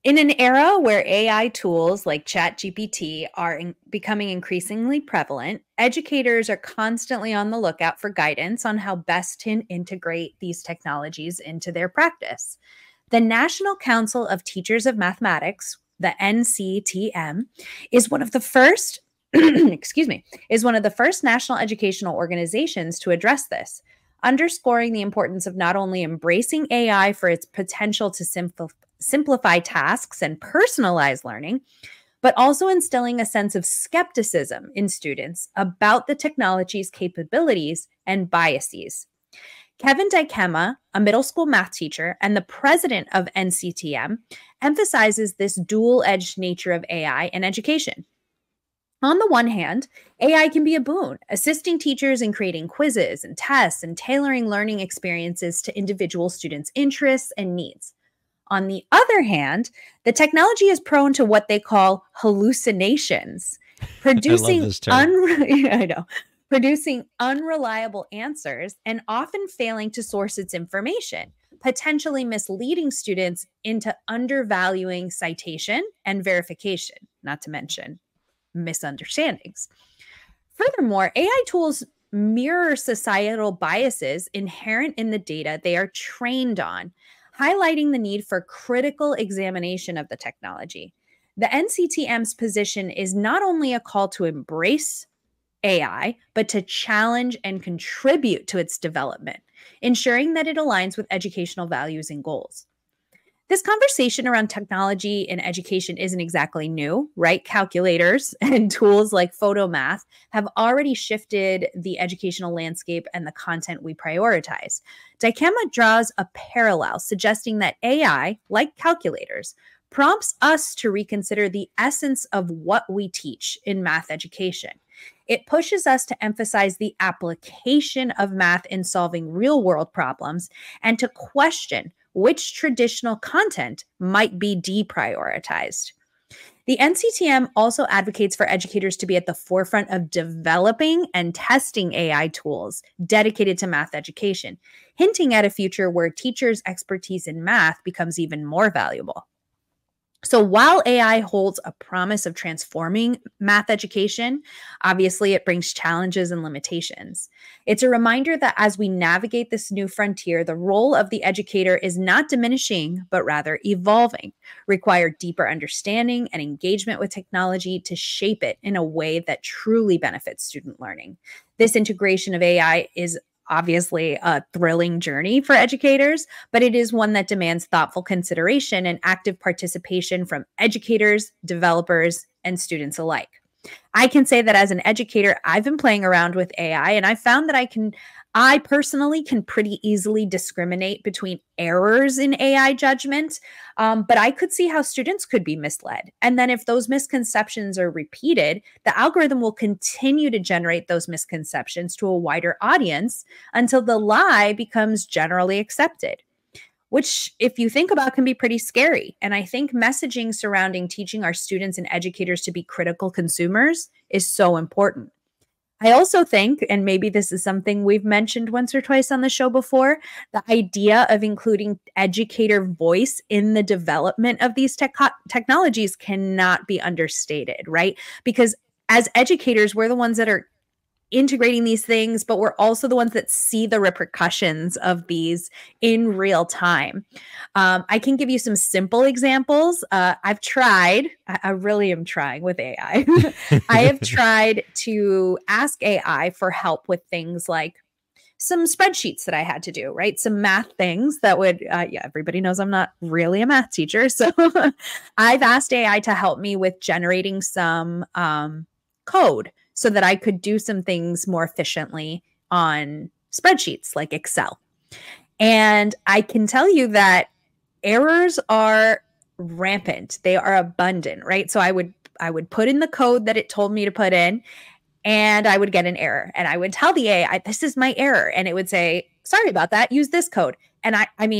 In an era where AI tools like ChatGPT are becoming increasingly prevalent, educators are constantly on the lookout for guidance on how best to integrate these technologies into their practice. The National Council of Teachers of Mathematics, the NCTM, is one of the first excuse me, is one of the first national educational organizations to address this, underscoring the importance of not only embracing AI for its potential to simplify tasks and personalize learning, but also instilling a sense of skepticism in students about the technology's capabilities and biases. Kevin Dykema, a middle school math teacher and the president of NCTM, emphasizes this dual-edged nature of AI in education. On the one hand, AI can be a boon, assisting teachers in creating quizzes and tests and tailoring learning experiences to individual students' interests and needs. On the other hand, the technology is prone to what they call hallucinations, I love producing this term. I know, producing unreliable answers and often failing to source its information, potentially misleading students into undervaluing citation and verification, not to mention misunderstandings. Furthermore, AI tools mirror societal biases inherent in the data they are trained on, highlighting the need for critical examination of the technology. The NCTM's position is not only a call to embrace AI, but to challenge and contribute to its development, ensuring that it aligns with educational values and goals. This conversation around technology in education isn't exactly new, right? Calculators and tools like photomath have already shifted the educational landscape and the content we prioritize. Dykema draws a parallel, suggesting that AI, like calculators, prompts us to reconsider the essence of what we teach in math education. It pushes us to emphasize the application of math in solving real-world problems and to question which traditional content might be deprioritized. The NCTM also advocates for educators to be at the forefront of developing and testing AI tools dedicated to math education, hinting at a future where teachers' expertise in math becomes even more valuable. So while AI holds a promise of transforming math education, obviously it brings challenges and limitations. It's a reminder that as we navigate this new frontier, the role of the educator is not diminishing, but rather evolving, require deeper understanding and engagement with technology to shape it in a way that truly benefits student learning. This integration of AI is obviously a thrilling journey for educators, but it is one that demands thoughtful consideration and active participation from educators, developers, and students alike. I can say that as an educator, I've been playing around with AI and I found that I personally can pretty easily discriminate between errors in AI judgment, but I could see how students could be misled. And then if those misconceptions are repeated, the algorithm will continue to generate those misconceptions to a wider audience until the lie becomes generally accepted, which, if you think about, can be pretty scary. And I think messaging surrounding teaching our students and educators to be critical consumers is so important. I also think, and maybe this is something we've mentioned once or twice on the show before, the idea of including educator voice in the development of these technologies cannot be understated, right? Because as educators, we're the ones that are integrating these things, but we're also the ones that see the repercussions of these in real time. I can give you some simple examples. I've tried, I really am trying with AI. I have tried to ask AI for help with things like some spreadsheets that I had to do, right? Some math things that would, yeah, everybody knows I'm not really a math teacher. So I've asked AI to help me with generating some code so that I could do some things more efficiently on spreadsheets like Excel. And I can tell you that errors are rampant. They are abundant, right? So I would put in the code that it told me to put in, and I would get an error. And I would tell the AI, this is my error. And it would say, sorry about that, use this code. And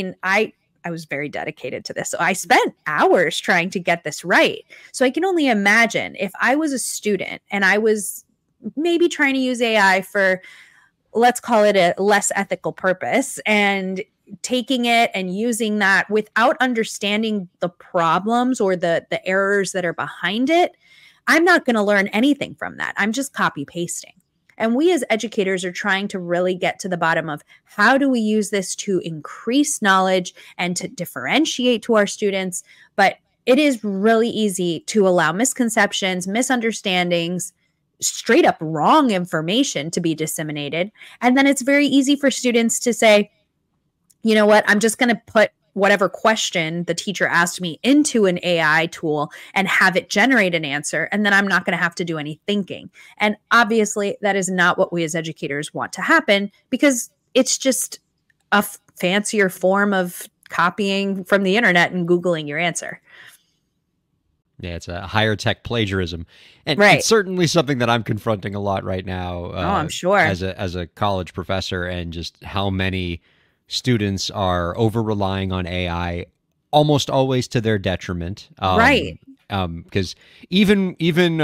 I was very dedicated to this. So I spent hours trying to get this right. So I can only imagine if I was a student and I was maybe trying to use AI for let's call it a less ethical purpose, and taking it and using that without understanding the problems or the errors that are behind it, I'm not going to learn anything from that. I'm just copy pasting. And we as educators are trying to really get to the bottom of how do we use this to increase knowledge and to differentiate to our students. But it is really easy to allow misconceptions, misunderstandings, straight up wrong information to be disseminated. And then it's very easy for students to say, you know what, I'm just going to put whatever question the teacher asked me into an AI tool and have it generate an answer. And then I'm not going to have to do any thinking. And obviously that is not what we as educators want to happen, because it's just a fancier form of copying from the internet and Googling your answer. Yeah, it's a higher tech plagiarism. And right. It's certainly something that I'm confronting a lot right now. I'm sure. As a college professor, and just how many students are over relying on AI, almost always to their detriment. Right. Because even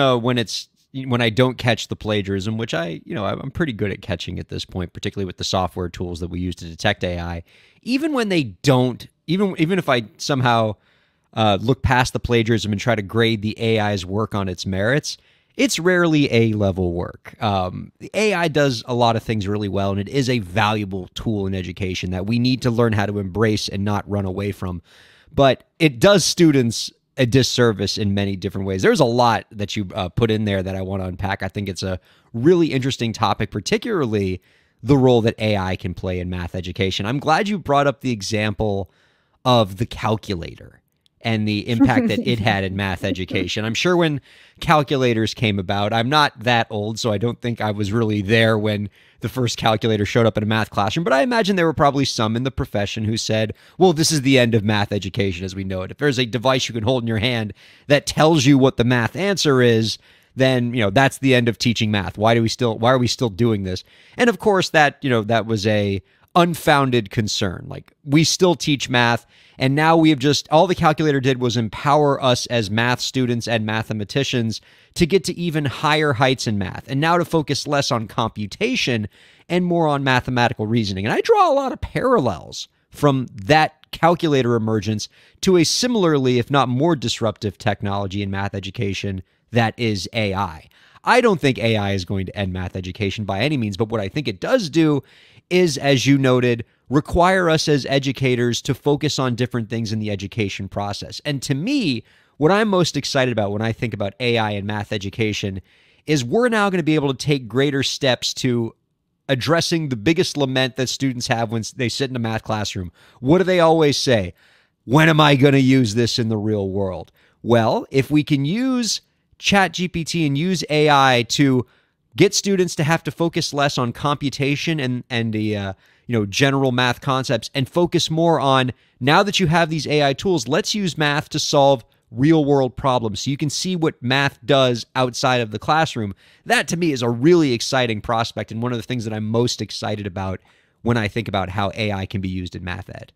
when I don't catch the plagiarism, which I'm pretty good at catching at this point, particularly with the software tools that we use to detect AI, even when they don't, even if I somehow look past the plagiarism and try to grade the AI's work on its merits, it's rarely A-level work. The AI does a lot of things really well, and it is a valuable tool in education that we need to learn how to embrace and not run away from. But it does students a disservice in many different ways. There's a lot that you put in there that I want to unpack. I think it's a really interesting topic, particularly the role that AI can play in math education. I'm glad you brought up the example of the calculator and the impact that it had in math education. I'm sure when calculators came about, I'm not that old, so I don't think I was really there when the first calculator showed up in a math classroom, but I imagine there were probably some in the profession who said, well, this is the end of math education as we know it. If there's a device you can hold in your hand that tells you what the math answer is, then, that's the end of teaching math. Why are we still doing this? And of course that was a unfounded concern. Like, we still teach math, and now we have all the calculator did was empower us as math students and mathematicians to get to even higher heights in math, and now to focus less on computation and more on mathematical reasoning. And I draw a lot of parallels from that calculator emergence to a similarly, if not more disruptive technology in math education that is AI. I don't think AI is going to end math education by any means, but what I think it does do is, as you noted, require us as educators to focus on different things in the education process. And to me, what I'm most excited about when I think about AI and math education is we're now going to be able to take greater steps to addressing the biggest lament that students have when they sit in a math classroom. What do they always say? When am I going to use this in the real world? Well, if we can use ChatGPT and use AI to get students to have to focus less on computation and the general math concepts, and focus more on, now that you have these AI tools, let's use math to solve real world problems so you can see what math does outside of the classroom. That to me is a really exciting prospect, and one of the things that I'm most excited about when I think about how AI can be used in math ed.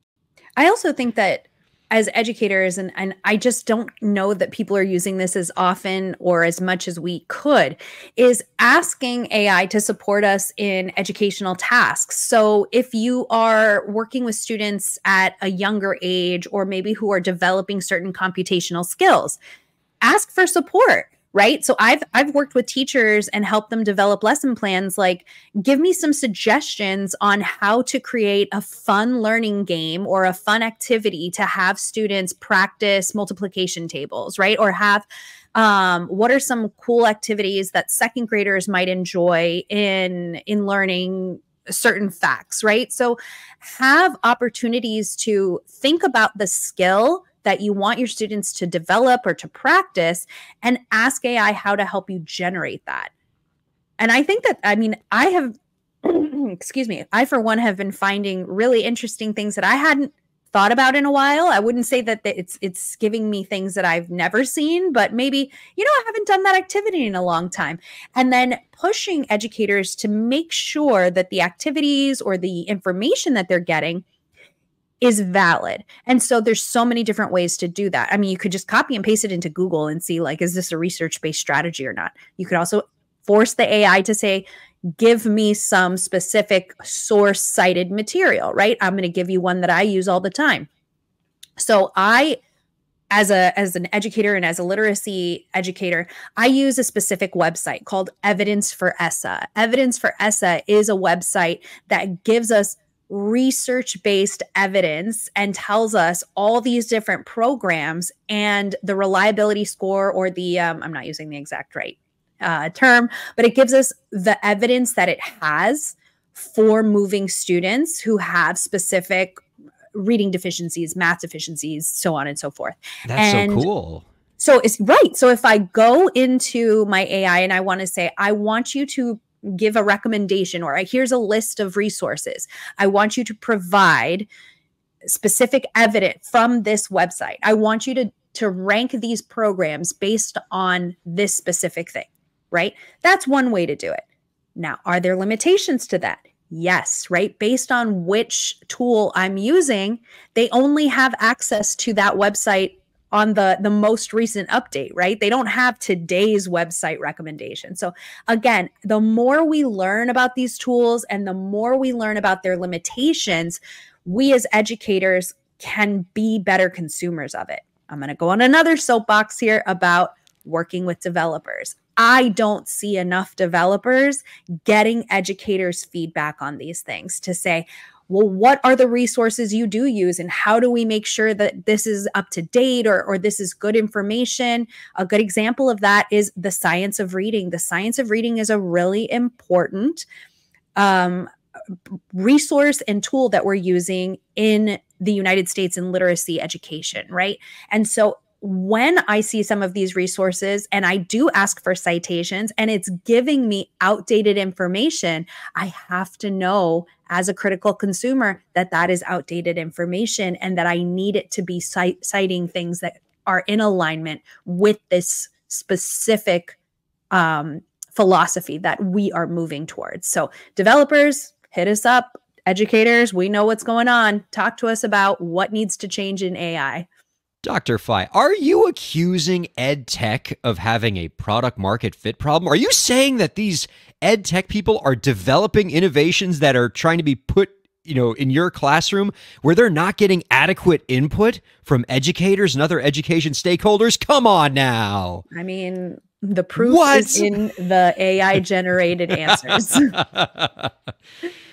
I also think that as educators, and I just don't know that people are using this as often or as much as we could, is asking AI to support us in educational tasks. So if you are working with students at a younger age, or maybe who are developing certain computational skills, ask for support. Right. So I've worked with teachers and helped them develop lesson plans. Like, give me some suggestions on how to create a fun learning game or a fun activity to have students practice multiplication tables, right? Or have what are some cool activities that second graders might enjoy in learning certain facts, right? So have opportunities to think about the skill that you want your students to develop or to practice, and ask AI how to help you generate that. And I think that, I have, excuse me, I for one have been finding really interesting things that I hadn't thought about in a while. I wouldn't say that it's giving me things that I've never seen, but maybe, I haven't done that activity in a long time. And then pushing educators to make sure that the activities or the information that they're getting is valid. And so there's so many different ways to do that. You could just copy and paste it into Google and see, like, is this a research-based strategy or not? You could also force the AI to say, give me some specific source cited material, right? I'm going to give you one that I use all the time. So as an educator and as a literacy educator, I use a specific website called Evidence for ESSA. Evidence for ESSA is a website that gives us research-based evidence and tells us all these different programs and the reliability score, or the, I'm not using the exact right term, but it gives us the evidence that it has for moving students who have specific reading deficiencies, math deficiencies, so on and so forth. That's so cool. So it's right. So if I go into my AI and I want to say, I want you to give a recommendation, or here's a list of resources, I want you to provide specific evidence from this website. I want you to rank these programs based on this specific thing, right? That's one way to do it. Now, are there limitations to that? Yes, right? Based on which tool I'm using, they only have access to that website on the most recent update, right? They don't have today's website recommendation. So again, the more we learn about these tools and the more we learn about their limitations, we as educators can be better consumers of it. I'm going to go on another soapbox here about working with developers. I don't see enough developers getting educators' feedback on these things to say, well, what are the resources you do use and how do we make sure that this is up to date, or this is good information? A good example of that is the science of reading. The science of reading is a really important resource and tool that we're using in the United States in literacy education, right? And so when I see some of these resources and I do ask for citations and it's giving me outdated information, I have to know as a critical consumer that that is outdated information and that I need it to be citing things that are in alignment with this specific philosophy that we are moving towards. So developers, hit us up. Educators, we know what's going on. Talk to us about what needs to change in AI. Dr. Fye, are you accusing ed tech of having a product market fit problem? Are you saying that these ed tech people are developing innovations that are trying to be put, in your classroom where they're not getting adequate input from educators and other education stakeholders? Come on now. I mean, the proof is in the AI generated answers.